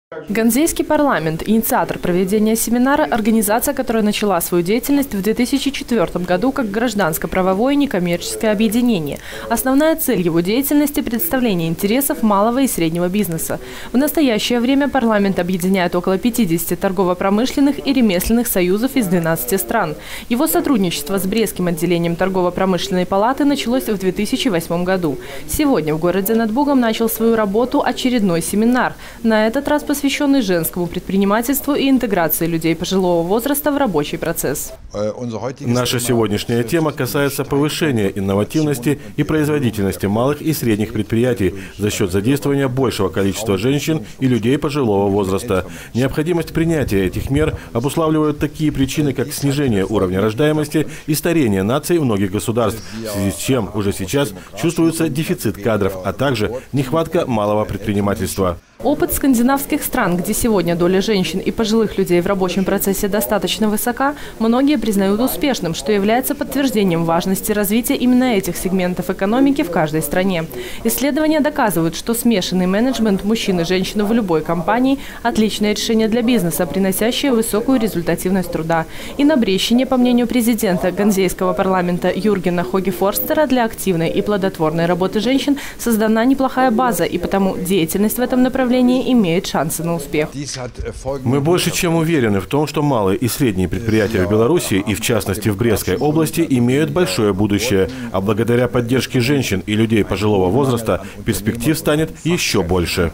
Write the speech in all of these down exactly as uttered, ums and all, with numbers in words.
Ганзейский парламент – инициатор проведения семинара, организация, которая начала свою деятельность в две тысячи четвёртом году как гражданско-правовое некоммерческое объединение. Основная цель его деятельности – представление интересов малого и среднего бизнеса. В настоящее время парламент объединяет около пятидесяти торгово-промышленных и ремесленных союзов из двенадцати стран. Его сотрудничество с Брестским отделением торгово-промышленной палаты началось в две тысячи восьмом году. Сегодня в городе над Бугом начал свою работу очередной семинар. На этот раз посвященный женскому предпринимательству и интеграции людей пожилого возраста в рабочий процесс. Наша сегодняшняя тема касается повышения инновативности и производительности малых и средних предприятий за счет задействования большего количества женщин и людей пожилого возраста. Необходимость принятия этих мер обуславливают такие причины, как снижение уровня рождаемости и старение наций многих государств, в связи с чем уже сейчас чувствуется дефицит кадров, а также нехватка малого предпринимательства. Опыт скандинавских стран, где сегодня доля женщин и пожилых людей в рабочем процессе достаточно высока, многие признают успешным, что является подтверждением важности развития именно этих сегментов экономики в каждой стране. Исследования доказывают, что смешанный менеджмент мужчин и женщин в любой компании – отличное решение для бизнеса, приносящее высокую результативность труда. И на Брещине, по мнению президента Ганзейского парламента Юргена Хоги-Форстера, для активной и плодотворной работы женщин создана неплохая база, и потому деятельность в этом направлении имеет шансы на успех. Мы больше чем уверены в том, что малые и средние предприятия в Беларуси и в частности в Брестской области имеют большое будущее, а благодаря поддержке женщин и людей пожилого возраста перспектив станет еще больше.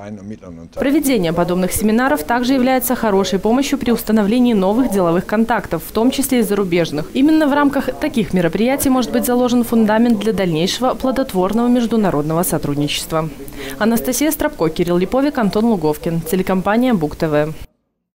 Проведение подобных семинаров также является хорошей помощью при установлении новых деловых контактов, в том числе и зарубежных. Именно в рамках таких мероприятий может быть заложен фундамент для дальнейшего плодотворного международного сотрудничества. Анастасия Стропко, Кирилл Липовик, Антон Луговкин. Телекомпания Буг ТВ.